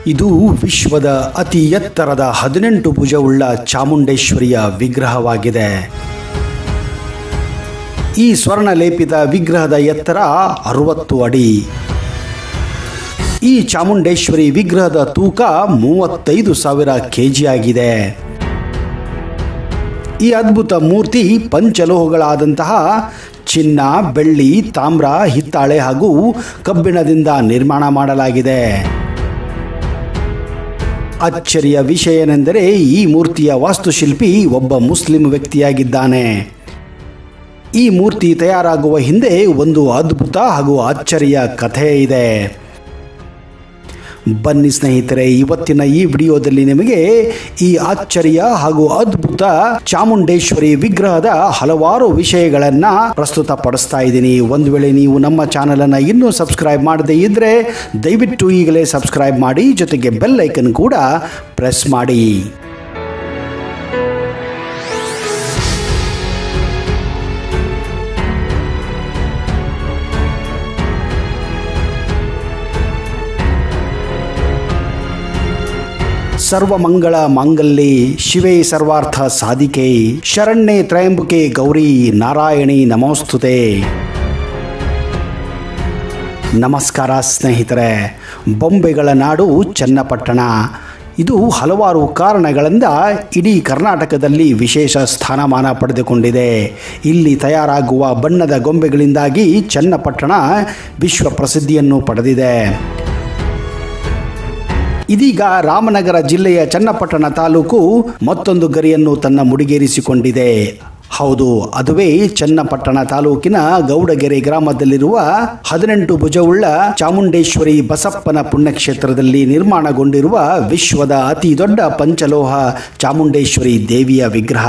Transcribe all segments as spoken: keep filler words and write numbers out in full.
ಇದು ವಿಶ್ವದ ಅತಿ ಎತ್ತರದ ಹದಿನೆಂಟು ಭುಜವುಳ್ಳ ಚಾಮುಂಡೇಶ್ವರಿಯ ವಿಗ್ರಹವಾಗಿದೆ. ಈ ಸ್ವರ್ಣಲೇಪಿತ ವಿಗ್ರಹದ ಎತ್ತರ ಅರವತ್ತು ಅಡಿ. ಈ ಚಾಮುಂಡೇಶ್ವರಿ ವಿಗ್ರಹದ ತೂಕ ಮೂವತ್ತೈದು ಸಾವಿರ ಕೆಜಿ ಆಗಿದೆ. ಈ ಅದ್ಭುತ ಮೂರ್ತಿ ಪಂಚಲೋಹಗಳಾದಂತಹ ಚಿನ್ನ, ಬೆಳ್ಳಿ, ತಾಮ್ರ, ಹಿತ್ತಾಳೆ ಹಾಗೂ ಕಬ್ಬಿಣದಿಂದ ನಿರ್ಮಾಣ ಮಾಡಲಾಗಿದೆ. ಅಚ್ಚರಿಯ ವಿಷಯ ಏನೆಂದರೆ ಈ ಮೂರ್ತಿಯ ವಾಸ್ತುಶಿಲ್ಪಿ ಒಬ್ಬ ಮುಸ್ಲಿಂ ವ್ಯಕ್ತಿಯಾಗಿದ್ದಾನೆ. ಈ ಮೂರ್ತಿ ತಯಾರಾಗುವ ಹಿಂದೆ ಒಂದು ಅದ್ಭುತ ಹಾಗೂ ಅಚ್ಚರಿಯ ಕಥೆ ಇದೆ. ಬನ್ನಿ ಸ್ನೇಹಿತರೆ, ಇವತ್ತಿನ ಈ ವಿಡಿಯೋದಲ್ಲಿ ನಿಮಗೆ ಈ ಆಶ್ಚರ್ಯ ಹಾಗೂ ಅದ್ಭುತ ಚಾಮುಂಡೇಶ್ವರಿ ವಿಗ್ರಹದ ಹಲವಾರು ವಿಷಯಗಳನ್ನು ಪ್ರಸ್ತುತಪಡಿಸ್ತಾ ಇದ್ದೀನಿ. ಒಂದು ವೇಳೆ ನೀವು ನಮ್ಮ ಚಾನಲನ್ನು ಇನ್ನೂ ಸಬ್ಸ್ಕ್ರೈಬ್ ಮಾಡದೇ ಇದ್ದರೆ ದಯವಿಟ್ಟು ಈಗಲೇ ಸಬ್ಸ್ಕ್ರೈಬ್ ಮಾಡಿ, ಜೊತೆಗೆ ಬೆಲ್ ಐಕನ್ ಕೂಡ ಪ್ರೆಸ್ ಮಾಡಿ. ಸರ್ವಮಂಗಳ ಮಾಂಗಲ್ಯೆ ಶಿವೆ ಸರ್ವಾರ್ಥ ಸಾಧಿಕೆ ಶರಣ್ಯೆ ತ್ರಯಂಬಕೆ ಗೌರಿ ನಾರಾಯಣಿ ನಮೋಸ್ತುತೆ. ನಮಸ್ಕಾರ ಸ್ನೇಹಿತರೆ. ಬೊಂಬೆಗಳ ನಾಡು ಚನ್ನಪಟ್ಟಣ. ಇದು ಹಲವಾರು ಕಾರಣಗಳಿಂದ ಇಡೀ ಕರ್ನಾಟಕದಲ್ಲಿ ವಿಶೇಷ ಸ್ಥಾನಮಾನ ಪಡೆದುಕೊಂಡಿದೆ. ಇಲ್ಲಿ ತಯಾರಾಗುವ ಬಣ್ಣದ ಗೊಂಬೆಗಳಿಂದಾಗಿ ಚನ್ನಪಟ್ಟಣ ವಿಶ್ವ ಪ್ರಸಿದ್ಧಿಯನ್ನು ಪಡೆದಿದೆ. ಇದೀಗ ರಾಮನಗರ ಜಿಲ್ಲೆಯ ಚನ್ನಪಟ್ಟಣ ತಾಲೂಕು ಮತ್ತೊಂದು ಗರಿಯನ್ನು ತನ್ನ ಮುಡಿಗೇರಿಸಿಕೊಂಡಿದೆ. ಹೌದು, ಅದುವೇ ಚನ್ನಪಟ್ಟಣ ತಾಲೂಕಿನ ಗೌಡಗೆರೆ ಗ್ರಾಮದಲ್ಲಿರುವ ಹದಿನೆಂಟು ಭುಜವುಳ್ಳ ಚಾಮುಂಡೇಶ್ವರಿ ಬಸಪ್ಪನ ಪುಣ್ಯಕ್ಷೇತ್ರದಲ್ಲಿ ನಿರ್ಮಾಣಗೊಂಡಿರುವ ವಿಶ್ವದ ಅತಿ ದೊಡ್ಡ ಪಂಚಲೋಹ ಚಾಮುಂಡೇಶ್ವರಿ ದೇವಿಯ ವಿಗ್ರಹ.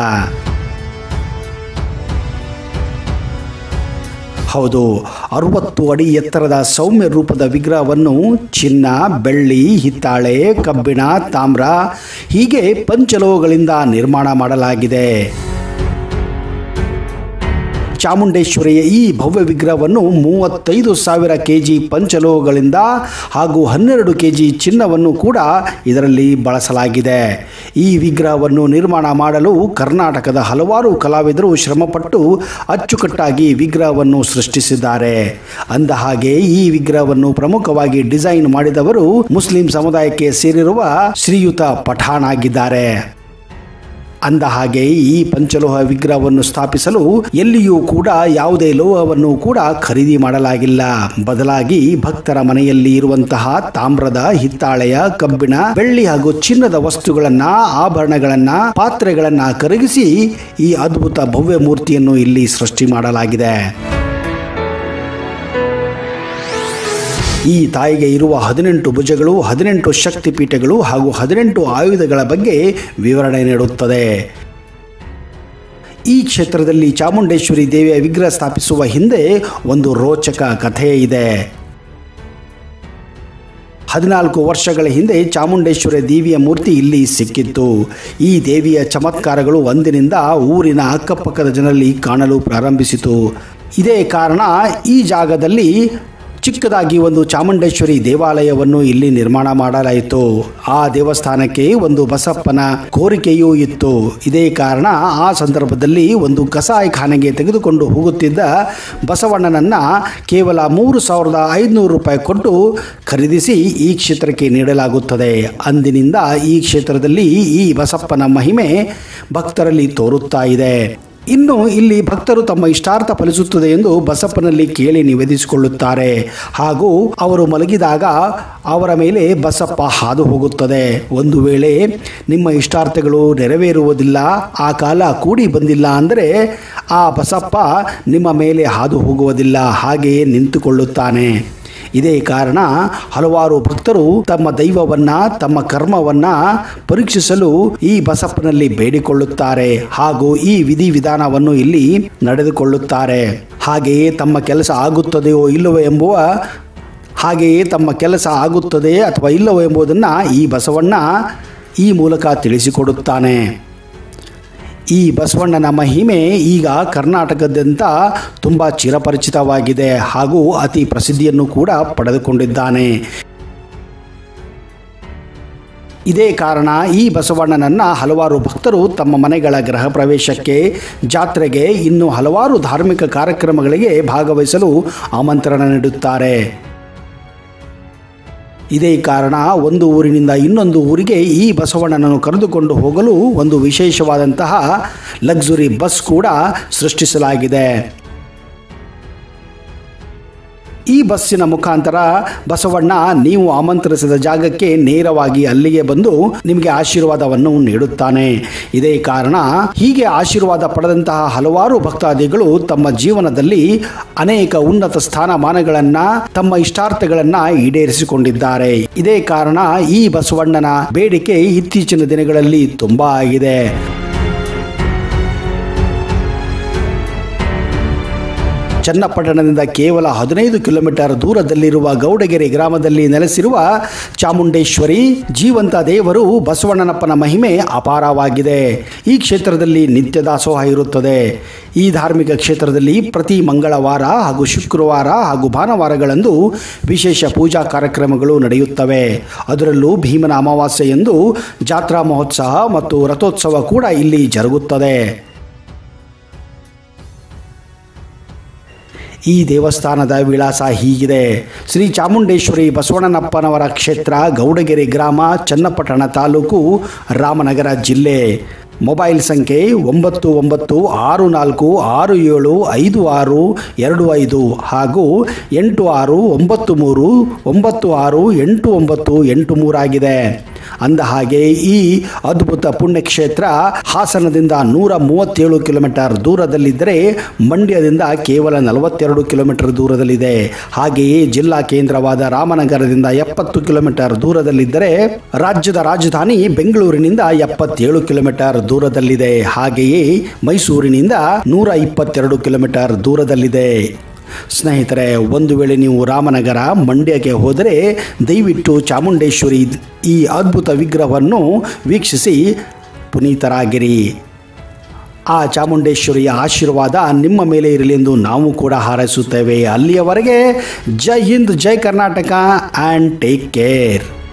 ಹೌದು, ಅರವತ್ತು ಅಡಿ ಎತ್ತರದ ಸೌಮ್ಯ ರೂಪದ ವಿಗ್ರಹವನ್ನು ಚಿನ್ನ, ಬೆಳ್ಳಿ, ಹಿತ್ತಾಳೆ, ಕಬ್ಬಿಣ, ತಾಮ್ರ ಹೀಗೆ ಪಂಚಲೋಹಗಳಿಂದ ನಿರ್ಮಾಣ ಮಾಡಲಾಗಿದೆ. ಚಾಮುಂಡೇಶ್ವರಿಯ ಈ ಭವ್ಯ ವಿಗ್ರಹವನ್ನು ಮೂವತ್ತೈದು ಸಾವಿರ ಕೆಜಿ ಪಂಚಲೋಹಗಳಿಂದ ಹಾಗೂ ಹನ್ನೆರಡು ಕೆಜಿ ಚಿನ್ನವನ್ನು ಕೂಡ ಇದರಲ್ಲಿ ಬಳಸಲಾಗಿದೆ. ಈ ವಿಗ್ರಹವನ್ನು ನಿರ್ಮಾಣ ಮಾಡಲು ಕರ್ನಾಟಕದ ಹಲವಾರು ಕಲಾವಿದರು ಶ್ರಮಪಟ್ಟು ಅಚ್ಚುಕಟ್ಟಾಗಿ ವಿಗ್ರಹವನ್ನು ಸೃಷ್ಟಿಸಿದ್ದಾರೆ. ಅಂದಹಾಗೆ ಈ ವಿಗ್ರಹವನ್ನು ಪ್ರಮುಖವಾಗಿ ಡಿಸೈನ್ ಮಾಡಿದವರು ಮುಸ್ಲಿಂ ಸಮುದಾಯಕ್ಕೆ ಸೇರಿರುವ ಶ್ರೀಯುತ ಪಠಾಣ್ ಆಗಿದ್ದಾರೆ. ಅಂದಹಾಗೆ ಈ ಪಂಚಲೋಹ ವಿಗ್ರಹವನ್ನು ಸ್ಥಾಪಿಸಲು ಎಲ್ಲಿಯೂ ಕೂಡ ಯಾವುದೇ ಲೋಹವನ್ನು ಕೂಡ ಖರೀದಿ ಮಾಡಲಾಗಿಲ್ಲ. ಬದಲಾಗಿ ಭಕ್ತರ ಮನೆಯಲ್ಲಿ ಇರುವಂತಹ ತಾಮ್ರದ, ಹಿತ್ತಾಳೆಯ, ಕಬ್ಬಿಣ, ಬೆಳ್ಳಿ ಹಾಗೂ ಚಿನ್ನದ ವಸ್ತುಗಳನ್ನ, ಆಭರಣಗಳನ್ನ, ಪಾತ್ರೆಗಳನ್ನ ಕರಗಿಸಿ ಈ ಅದ್ಭುತ ಭವ್ಯ ಮೂರ್ತಿಯನ್ನು ಇಲ್ಲಿ ಸೃಷ್ಟಿ ಮಾಡಲಾಗಿದೆ. ಈ ತಾಯಿಗೆ ಇರುವ ಹದಿನೆಂಟು ಭುಜಗಳು, ಹದಿನೆಂಟು ಶಕ್ತಿಪೀಠಗಳು ಹಾಗೂ ಹದಿನೆಂಟು ಆಯುಧಗಳ ಬಗ್ಗೆ ವಿವರಣೆ ನೀಡುತ್ತದೆ. ಈ ಕ್ಷೇತ್ರದಲ್ಲಿ ಚಾಮುಂಡೇಶ್ವರಿ ದೇವಿಯ ವಿಗ್ರಹ ಸ್ಥಾಪಿಸುವ ಹಿಂದೆ ಒಂದು ರೋಚಕ ಕಥೆ ಇದೆ. ಹದಿನಾಲ್ಕು ವರ್ಷಗಳ ಹಿಂದೆ ಚಾಮುಂಡೇಶ್ವರಿ ದೇವಿಯ ಮೂರ್ತಿ ಇಲ್ಲಿ ಸಿಕ್ಕಿತ್ತು. ಈ ದೇವಿಯ ಚಮತ್ಕಾರಗಳು ಒಂದಿನಿಂದ ಊರಿನ ಅಕ್ಕಪಕ್ಕದ ಜನರಲ್ಲಿ ಕಾಣಲು ಪ್ರಾರಂಭಿಸಿತು. ಇದೇ ಕಾರಣ ಈ ಜಾಗದಲ್ಲಿ ಚಿಕ್ಕದಾಗಿ ಒಂದು ಚಾಮುಂಡೇಶ್ವರಿ ದೇವಾಲಯವನ್ನು ಇಲ್ಲಿ ನಿರ್ಮಾಣ ಮಾಡಲಾಯಿತು. ಆ ದೇವಸ್ಥಾನಕ್ಕೆ ಒಂದು ಬಸಪ್ಪನ ಕೋರಿಕೆಯೂ ಇತ್ತು. ಇದೇ ಕಾರಣ ಆ ಸಂದರ್ಭದಲ್ಲಿ ಒಂದು ಕಸಾಯಿಖಾನೆಗೆ ತೆಗೆದುಕೊಂಡು ಹೋಗುತ್ತಿದ್ದ ಬಸವಣ್ಣನನ್ನ ಕೇವಲ ಮೂರು ಸಾವಿರದ ಐದುನೂರು ರೂಪಾಯಿ ಕೊಟ್ಟು ಖರೀದಿಸಿ ಈ ಕ್ಷೇತ್ರಕ್ಕೆ ನೀಡಲಾಗುತ್ತದೆ. ಅಂದಿನಿಂದ ಈ ಕ್ಷೇತ್ರದಲ್ಲಿ ಈ ಬಸಪ್ಪನ ಮಹಿಮೆ ಭಕ್ತರಲ್ಲಿ ತೋರುತ್ತಾ ಇದೆ. ಇನ್ನು ಇಲ್ಲಿ ಭಕ್ತರು ತಮ್ಮ ಇಷ್ಟಾರ್ಥ ಫಲಿಸುತ್ತದೆ ಎಂದು ಬಸಪ್ಪನಲ್ಲಿ ಕೇಳಿ ನಿವೇದಿಸಿಕೊಳ್ಳುತ್ತಾರೆ. ಹಾಗೂ ಅವರು ಮಲಗಿದಾಗ ಅವರ ಮೇಲೆ ಬಸಪ್ಪ ಹಾದು ಹೋಗುತ್ತದೆ. ಒಂದು ವೇಳೆ ನಿಮ್ಮ ಇಷ್ಟಾರ್ಥಗಳು ನೆರವೇರುವುದಿಲ್ಲ, ಆ ಕಾಲ ಕೂಡಿ ಬಂದಿಲ್ಲ ಅಂದರೆ ಆ ಬಸಪ್ಪ ನಿಮ್ಮ ಮೇಲೆ ಹಾದು ಹೋಗುವುದಿಲ್ಲ, ಹಾಗೆಯೇ ನಿಂತುಕೊಳ್ಳುತ್ತಾನೆ. ಇದೇ ಕಾರಣ ಹಲವಾರು ಭಕ್ತರು ತಮ್ಮ ದೈವವನ್ನ, ತಮ್ಮ ಕರ್ಮವನ್ನ ಪರೀಕ್ಷಿಸಲು ಈ ಬಸಪ್ಪನಲ್ಲಿ ಬೇಡಿಕೊಳ್ಳುತ್ತಾರೆ ಹಾಗೂ ಈ ವಿಧಿವಿಧಾನವನ್ನು ಇಲ್ಲಿ ನಡೆದುಕೊಳ್ಳುತ್ತಾರೆ. ಹಾಗೆಯೇ ತಮ್ಮ ಕೆಲಸ ಆಗುತ್ತದೆಯೋ ಇಲ್ಲವೋ ಎಂಬುವ ಹಾಗೆಯೇ ತಮ್ಮ ಕೆಲಸ ಆಗುತ್ತದೆ ಅಥವಾ ಇಲ್ಲವೋ ಎಂಬುದನ್ನು ಈ ಬಸವಣ್ಣ ಈ ಮೂಲಕ ತಿಳಿಸಿಕೊಡುತ್ತಾನೆ. ಈ ಬಸವಣ್ಣನ ಮಹಿಮೆ ಈಗ ಕರ್ನಾಟಕದಾದ್ಯಂತ ತುಂಬ ಚಿರಪರಿಚಿತವಾಗಿದೆ ಹಾಗೂ ಅತಿ ಪ್ರಸಿದ್ಧಿಯನ್ನು ಕೂಡ ಪಡೆದುಕೊಂಡಿದ್ದಾನೆ. ಇದೇ ಕಾರಣ ಈ ಬಸವಣ್ಣನನ್ನು ಹಲವಾರು ಭಕ್ತರು ತಮ್ಮ ಮನೆಗಳ ಗೃಹ ಪ್ರವೇಶಕ್ಕೆ, ಜಾತ್ರೆಗೆ, ಇನ್ನು ಹಲವಾರು ಧಾರ್ಮಿಕ ಕಾರ್ಯಕ್ರಮಗಳಿಗೆ ಭಾಗವಹಿಸಲು ಆಮಂತ್ರಣ ನೀಡುತ್ತಾರೆ. ಇದೇ ಕಾರಣ ಒಂದು ಊರಿನಿಂದ ಇನ್ನೊಂದು ಊರಿಗೆ ಈ ಬಸವಣ್ಣನನ್ನು ಕರೆದುಕೊಂಡು ಹೋಗಲು ಒಂದು ವಿಶೇಷವಾದಂತಹ ಲಕ್ಸುರಿ ಬಸ್ ಕೂಡ ಸೃಷ್ಟಿಸಲಾಗಿದೆ. ಈ ಬಸ್ಸಿನ ಮುಖಾಂತರ ಬಸವಣ್ಣ ನೀವು ಆಮಂತ್ರಿಸಿದ ಜಾಗಕ್ಕೆ ನೇರವಾಗಿ ಅಲ್ಲಿಗೆ ಬಂದು ನಿಮಗೆ ಆಶೀರ್ವಾದವನ್ನು ನೀಡುತ್ತಾನೆ. ಇದೇ ಕಾರಣ ಹೀಗೆ ಆಶೀರ್ವಾದ ಪಡೆದಂತಹ ಹಲವಾರು ಭಕ್ತಾದಿಗಳು ತಮ್ಮ ಜೀವನದಲ್ಲಿ ಅನೇಕ ಉನ್ನತ ಸ್ಥಾನಮಾನಗಳನ್ನು, ತಮ್ಮ ಇಷ್ಟಾರ್ಥಗಳನ್ನು ಈಡೇರಿಸಿಕೊಂಡಿದ್ದಾರೆ. ಇದೇ ಕಾರಣ ಈ ಬಸವಣ್ಣನ ಬೇಡಿಕೆ ಇತ್ತೀಚಿನ ದಿನಗಳಲ್ಲಿ ತುಂಬಾ ಆಗಿದೆ. ಚನ್ನಪಟ್ಟಣದಿಂದ ಕೇವಲ ಹದಿನೈದು ಕಿಲೋಮೀಟರ್ ದೂರದಲ್ಲಿರುವ ಗೌಡಗೆರೆ ಗ್ರಾಮದಲ್ಲಿ ನೆಲೆಸಿರುವ ಚಾಮುಂಡೇಶ್ವರಿ ಜೀವಂತ ದೇವರು ಬಸವಣ್ಣನಪ್ಪನ ಮಹಿಮೆ ಅಪಾರವಾಗಿದೆ. ಈ ಕ್ಷೇತ್ರದಲ್ಲಿ ನಿತ್ಯ ದಾಸೋಹ ಇರುತ್ತದೆ. ಈ ಧಾರ್ಮಿಕ ಕ್ಷೇತ್ರದಲ್ಲಿ ಪ್ರತಿ ಮಂಗಳವಾರ ಹಾಗೂ ಶುಕ್ರವಾರ ಹಾಗೂ ಭಾನುವಾರಗಳಂದು ವಿಶೇಷ ಪೂಜಾ ಕಾರ್ಯಕ್ರಮಗಳು ನಡೆಯುತ್ತವೆ. ಅದರಲ್ಲೂ ಭೀಮನ ಅಮಾವಾಸ್ಯೆಯಂದು ಜಾತ್ರಾ ಮಹೋತ್ಸವ ಮತ್ತು ರಥೋತ್ಸವ ಕೂಡ ಇಲ್ಲಿ ಜರುಗುತ್ತದೆ. ಈ ದೇವಸ್ಥಾನದ ವಿಳಾಸ ಹೀಗಿದೆ. ಶ್ರೀ ಚಾಮುಂಡೇಶ್ವರಿ ಬಸವಣ್ಣನಪ್ಪನವರ ಕ್ಷೇತ್ರ, ಗೌಡಗೆರೆ ಗ್ರಾಮ, ಚನ್ನಪಟ್ಟಣ ತಾಲೂಕು, ರಾಮನಗರ ಜಿಲ್ಲೆ. ಮೊಬೈಲ್ ಸಂಖ್ಯೆ ಒಂಬತ್ತು ಒಂಬತ್ತು ಆರು ನಾಲ್ಕು ಆರು ಏಳು ಐದು ಆರು ಎರಡು ಐದು ಹಾಗೂ ಎಂಟು ಆರು ಒಂಬತ್ತು ಮೂರು ಒಂಬತ್ತು ಆರು ಎಂಟು ಒಂಬತ್ತು ಎಂಟು ಮೂರಾಗಿದೆ. ಅಂದ ಹಾಗೆ ಈ ಅದ್ಭುತ ಪುಣ್ಯಕ್ಷೇತ್ರ ಹಾಸನದಿಂದ ನೂರ ಮೂವತ್ತೇಳು ಕಿಲೋಮೀಟರ್ ದೂರದಲ್ಲಿದ್ದರೆ ಮಂಡ್ಯದಿಂದ ಕೇವಲ ನಲವತ್ತೆರಡು ಕಿಲೋಮೀಟರ್ ದೂರದಲ್ಲಿದೆ. ಹಾಗೆಯೇ ಜಿಲ್ಲಾ ಕೇಂದ್ರವಾದ ರಾಮನಗರದಿಂದ ಎಪ್ಪತ್ತು ಕಿಲೋಮೀಟರ್ ದೂರದಲ್ಲಿದ್ದರೆ ರಾಜ್ಯದ ರಾಜಧಾನಿ ಬೆಂಗಳೂರಿನಿಂದ ಎಪ್ಪತ್ತೇಳು ಕಿಲೋಮೀಟರ್ ದೂರದಲ್ಲಿದೆ. ಹಾಗೆಯೇ ಮೈಸೂರಿನಿಂದ ನೂರ ಇಪ್ಪತ್ತೆರಡು ಕಿಲೋಮೀಟರ್ ದೂರದಲ್ಲಿದೆ. ಸ್ನೇಹಿತರೆ, ಒಂದು ವೇಳೆ ನೀವು ರಾಮನಗರ, ಮಂಡ್ಯಕ್ಕೆ ಹೋದರೆ ದಯವಿಟ್ಟು ಚಾಮುಂಡೇಶ್ವರಿ ಈ ಅದ್ಭುತ ವಿಗ್ರಹವನ್ನು ವೀಕ್ಷಿಸಿ ಪುನೀತರಾಗಿರಿ. ಆ ಚಾಮುಂಡೇಶ್ವರಿಯ ಆಶೀರ್ವಾದ ನಿಮ್ಮ ಮೇಲೆ ಇರಲಿ ಎಂದು ನಾವು ಕೂಡ ಹಾರೈಸುತ್ತೇವೆ. ಅಲ್ಲಿಯವರೆಗೆ Jai Hind, Jai Karnataka and take care.